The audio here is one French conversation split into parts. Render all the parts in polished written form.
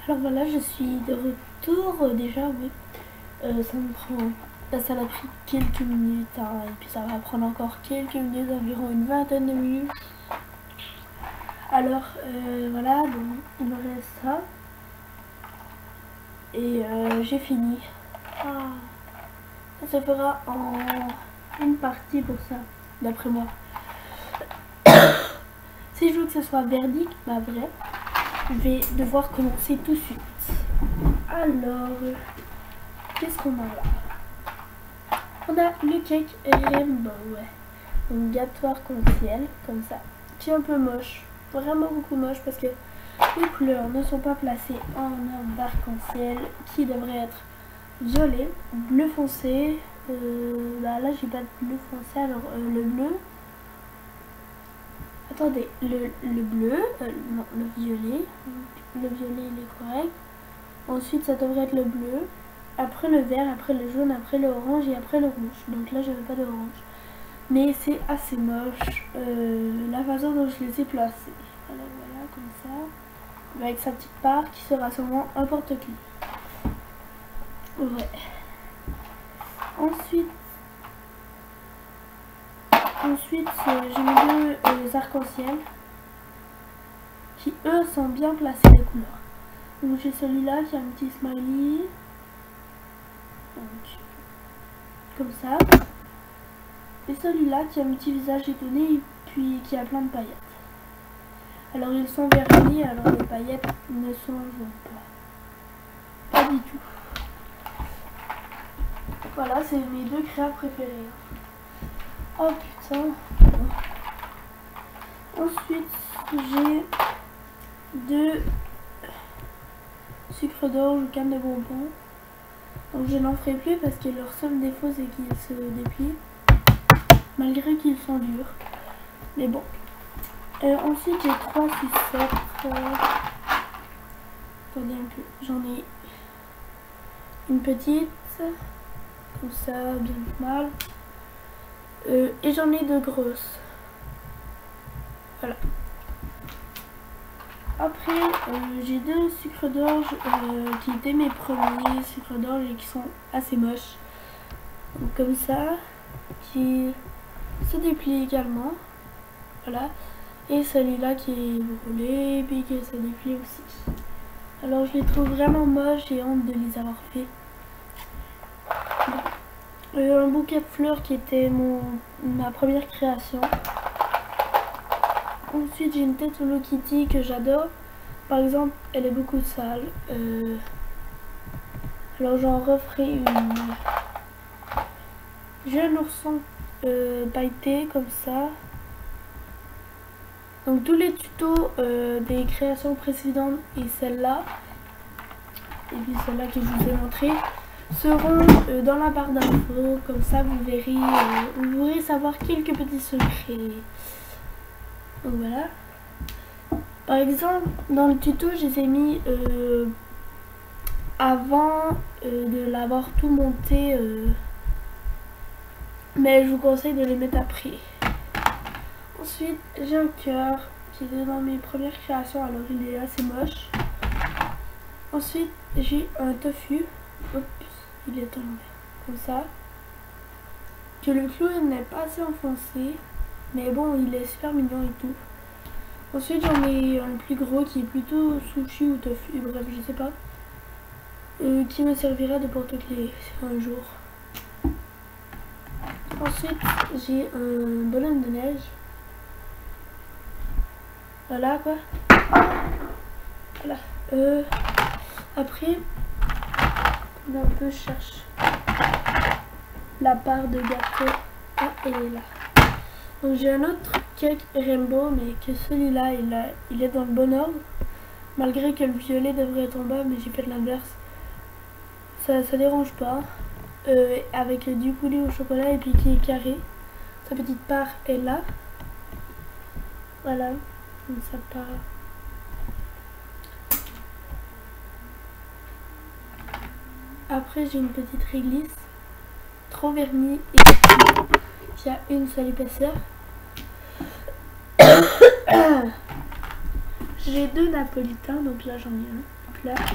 Alors voilà, je suis de retour déjà, oui. Ça me prend... Là, ça a pris quelques minutes, hein, et puis ça va prendre encore quelques minutes, environ une vingtaine de minutes. Alors, voilà, donc il me reste ça. Et j'ai fini. Ah, ça se fera en une partie pour ça, d'après moi. Si je veux que ce soit verdict, bah bref, je vais devoir commencer tout de suite. Alors, qu'est-ce qu'on a là? On a le cake rainbow, ouais. Donc gâteau arc-en-ciel, comme ça. Qui est un peu moche, vraiment beaucoup moche parce que les couleurs ne sont pas placées en ordre d'arc-en-ciel qui devrait être violet, bleu foncé. Bah là j'ai pas de bleu foncé, alors le bleu. Attendez, le bleu, non, le violet. Le violet il est correct. Ensuite ça devrait être le bleu. Après le vert, après le jaune, après le orange et après le rouge. Donc là j'avais pas d'orange. Mais c'est assez moche la façon dont je les ai placés. Alors voilà, comme ça. Avec sa petite part qui sera sûrement un porte-clés. Ouais. Ensuite j'ai mis deux arcs-en-ciel qui eux sont bien placés les couleurs. Donc j'ai celui-là qui a un petit smiley. Donc, comme ça. Et celui-là qui a un petit visage étonné et puis qui a plein de paillettes. Alors ils sont vernis, alors les paillettes ne sont pas du tout. Voilà, c'est mes deux créas préférées. Oh putain. Ensuite, j'ai deux sucre d'orge ou canne de bonbons. Donc je n'en ferai plus parce que leur seul défaut c'est qu'ils se déplient. Malgré qu'ils sont durs. Mais bon. Ensuite j'ai trois sucettes. Attendez un peu. J'en ai une petite. Comme ça, bien normal. Et j'en ai deux grosses. Voilà. Après, j'ai deux sucres d'orge qui étaient mes premiers sucres d'orge et qui sont assez moches. Donc, comme ça. Qui se déplie également. Voilà. Et celui-là qui est brûlé et puis qui se déplie aussi. Alors, je les trouve vraiment moches et honte de les avoir fait. Un bouquet de fleurs qui était ma première création. Ensuite j'ai une tête Hello Kitty que j'adore. Par exemple elle est beaucoup sale. Alors j'en referai une. J'ai un ourson pailleté comme ça. Donc tous les tutos des créations précédentes et celle-là. Et puis celle-là que je vous ai montré seront dans la barre d'infos, comme ça vous verrez, vous pourrez savoir quelques petits secrets. Donc voilà. Par exemple, dans le tuto, je les ai mis avant de l'avoir tout monté, mais je vous conseille de les mettre après. Ensuite, j'ai un cœur qui était dans mes premières créations, alors il est assez moche. Ensuite, j'ai un tofu. Oups. Il est tombé comme ça. Que le clown n'est pas assez enfoncé. Mais bon, il est super mignon et tout. Ensuite, j'en ai un plus gros qui est plutôt sushi ou tofu. Bref, je sais pas. Qui me servira de porte-clés un jour. Ensuite, j'ai un bonhomme de neige. Voilà quoi. Voilà. Après, on un peu cherche la part de gâteau. Ah, elle est là. Donc j'ai un autre cake rainbow, mais que celui-là, il est dans le bon ordre. Malgré que le violet devrait être en bas, mais j'ai fait l'inverse. Ça dérange pas. Avec du coulis au chocolat et puis qui est carré. Sa petite part est là. Voilà. Comme ça part. Après j'ai une petite réglisse trop vernie et qui a une seule épaisseur. j'ai 2 napolitains, donc là j'en ai un. Donc là.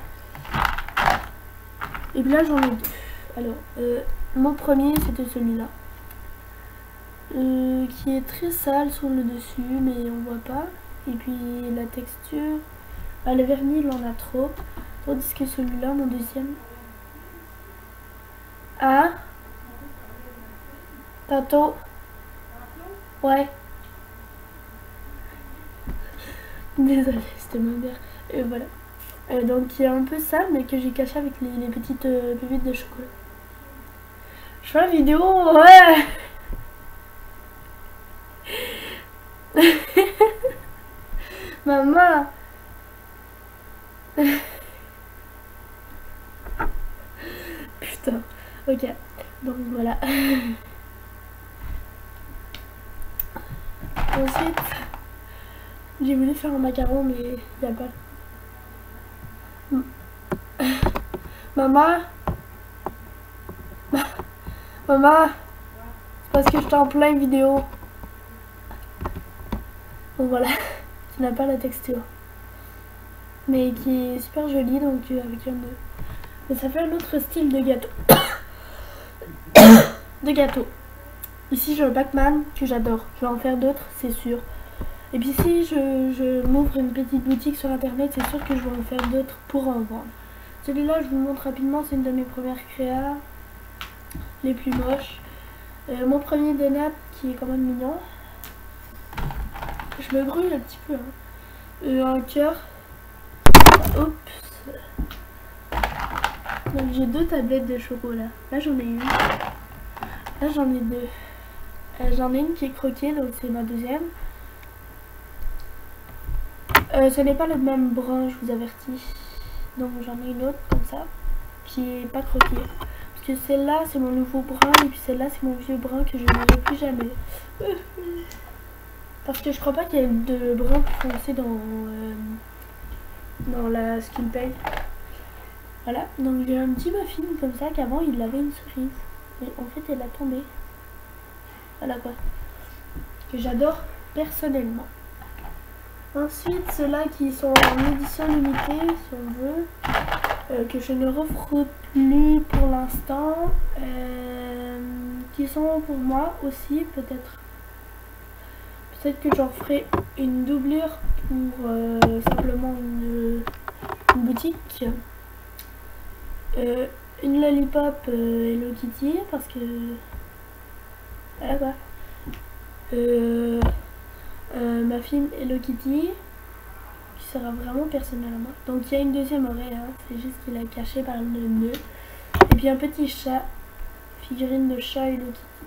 Et puis là j'en ai 2. Alors, mon premier c'était celui-là. Qui est très sale sur le dessus, mais on voit pas. Et puis la texture, le vernis il en a trop. Tandis que celui-là, mon deuxième. Ah, tantôt. Ouais. Désolée, c'était ma mère. Et voilà. Donc il est un peu sale, mais que j'ai caché avec les petites pépites de chocolat. Je fais une vidéo, ouais. Maman. Putain. Ok. Donc voilà. Ensuite, j'ai voulu faire un macaron, mais il n'y a pas. Maman. Maman. C'est parce que j'étais en plein vidéo. Donc voilà. Qui n'a pas la texture. Mais qui est super jolie, donc avec un nœud. Mais ça fait un autre style de gâteau. De gâteau. Ici j'ai le Pac-Man que j'adore. Je vais en faire d'autres, c'est sûr. Et puis si je m'ouvre une petite boutique sur internet, c'est sûr que je vais en faire d'autres pour en vendre. Celui-là, je vous montre rapidement, c'est une de mes premières créas. Les plus moches. Mon premier donut qui est quand même mignon. Je me brûle un petit peu. Hein. Un cœur. Oups. Donc j'ai 2 tablettes de chocolat. Là j'en ai une. Là j'en ai 2. J'en ai une qui est croquée, donc c'est ma deuxième. Ce n'est pas le même brun, je vous avertis. Donc j'en ai une autre comme ça, qui est pas croquée. Parce que celle-là c'est mon nouveau brun, et puis celle-là c'est mon vieux brun que je n'aurai plus jamais. Parce que je crois pas qu'il y ait de brun plus foncé dans la Skin Pay. Voilà, donc j'ai un petit muffin comme ça qu'avant il avait une cerise. Et en fait elle a tombé. Voilà quoi. Que j'adore personnellement. Ensuite, ceux-là qui sont en édition limitée, si on veut, que je ne referai plus pour l'instant, qui sont pour moi aussi, peut-être. Peut-être que j'en ferai une doublure pour simplement une boutique. Une lollipop Hello Kitty, parce que... Voilà quoi. Ma film Hello Kitty, qui sera vraiment personnelle à moi. Donc il y a une deuxième oreille, hein, c'est juste qu'il a caché par le nœud. Et puis un petit chat, figurine de chat Hello Kitty.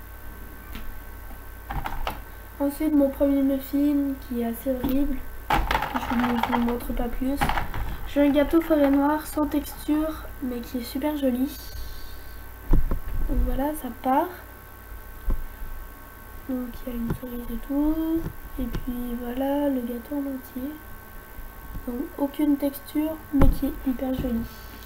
Ensuite mon premier muffin qui est assez horrible, je ne vous montre pas plus. J'ai un gâteau forêt noire sans texture, mais qui est super joli. Donc voilà, ça part. Donc il y a une cerise et tout. Et puis voilà le gâteau en entier. Donc aucune texture, mais qui est hyper joli.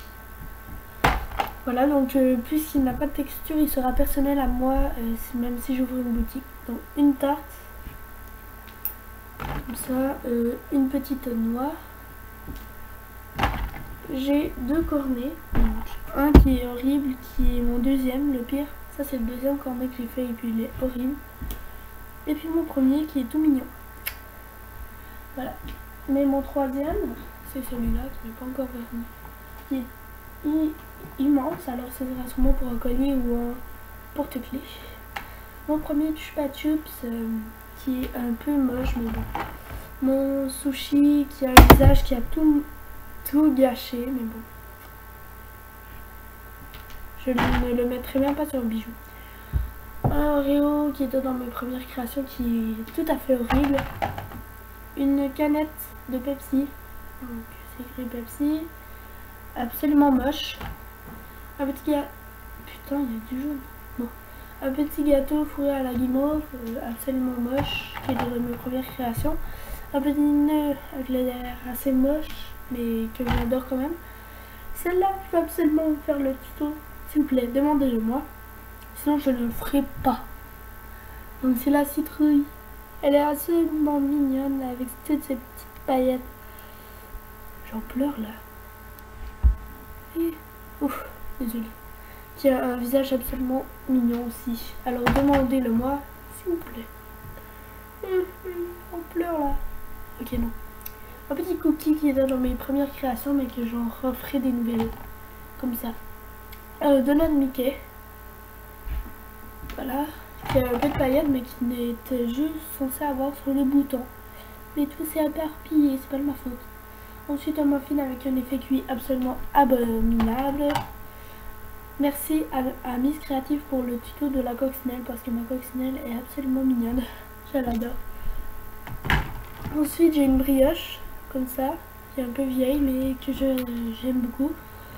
Voilà, donc puisqu'il n'a pas de texture, il sera personnel à moi, même si j'ouvre une boutique. Donc une tarte. Comme ça, une petite noix. J'ai 2 cornets. Donc, un qui est horrible, qui est mon deuxième, le pire. Ça c'est le deuxième cornet que j'ai fait et puis il est horrible. Et puis mon premier qui est tout mignon. Voilà. Mais mon troisième, c'est celui-là qui n'est pas encore verni. Qui est immense, alors ce sera sûrement pour un collier ou un porte-clés. Mon premier Chupa Chups qui est un peu moche, mais bon. Mon sushi qui a un visage qui a tout gâché, mais bon. Je ne le mettrai même pas sur le bijou. Un Oreo qui était dans mes premières créations qui est tout à fait horrible. Une canette de Pepsi. Donc c'est écrit Pepsi. Absolument moche. Un petit gâteau. Putain, il y a du jaune. Bon. Un petit gâteau fourré à la guimauve. Absolument moche. Qui est dans mes premières créations. Un petit nœud avec le derrière assez moche. Mais que j'adore quand même. Celle-là, je vais absolument vous faire le tuto. S'il vous plaît, demandez-le-moi. Sinon, je ne le ferai pas. Donc, c'est la citrouille. Elle est absolument mignonne avec toutes ces petites paillettes. J'en pleure là. Et... Ouf, désolé. Qui a un visage absolument mignon aussi. Alors demandez-le moi, s'il vous plaît. On pleure là. Ok, non. Un petit cookie qui était dans mes premières créations, mais que j'en referai des nouvelles. Comme ça. Donald Mickey. Voilà. Qui a un peu de paillettes, mais qui n'était juste censé avoir sur le bouton. Mais tout s'est éparpillé, c'est pas de ma faute. Ensuite, un muffin avec un effet cuit absolument abominable. Merci à Miss Creative pour le tuto de la coccinelle, parce que ma coccinelle est absolument mignonne. Je l'adore. Ensuite, j'ai une brioche, comme ça, qui est un peu vieille, mais que j'aime beaucoup.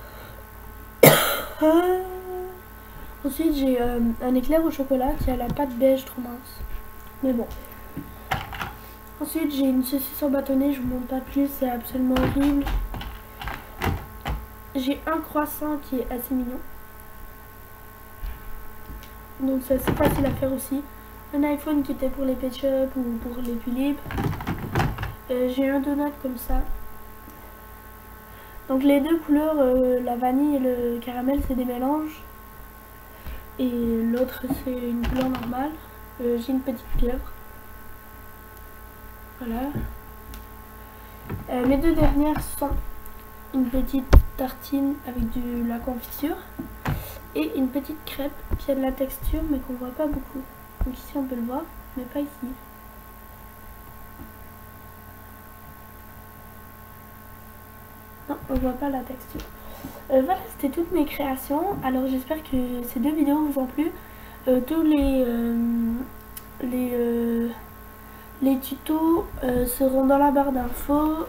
Ensuite, j'ai un éclair au chocolat qui a la pâte beige trop mince. Mais bon. Ensuite, j'ai une saucisse bâtonnée, je vous montre pas plus, c'est absolument horrible. J'ai un croissant qui est assez mignon. Donc c'est assez facile à faire aussi. Un iPhone qui était pour les Pet Shop ou pour les tulipes. J'ai un donut comme ça. Donc les deux couleurs, la vanille et le caramel, c'est des mélanges. Et l'autre c'est une couleur normale. J'ai une petite pieuvre. Voilà. Mes deux dernières sont une petite tartine avec de la confiture et une petite crêpe qui a de la texture mais qu'on voit pas beaucoup. Donc ici on peut le voir, mais pas ici. Non, on voit pas la texture. Voilà, c'était toutes mes créations. Alors j'espère que ces deux vidéos vous ont plu. Tous les tutos seront dans la barre d'infos.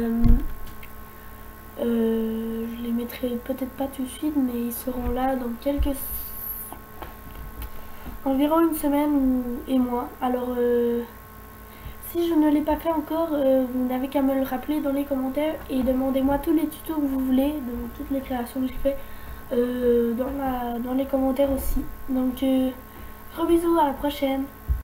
Je les mettrai peut-être pas tout de suite, mais ils seront là dans environ une semaine et moins. Alors si je ne l'ai pas fait encore, vous n'avez qu'à me le rappeler dans les commentaires et demandez-moi tous les tutos que vous voulez, donc toutes les créations que j'ai fait dans les commentaires aussi. Donc gros bisous, à la prochaine.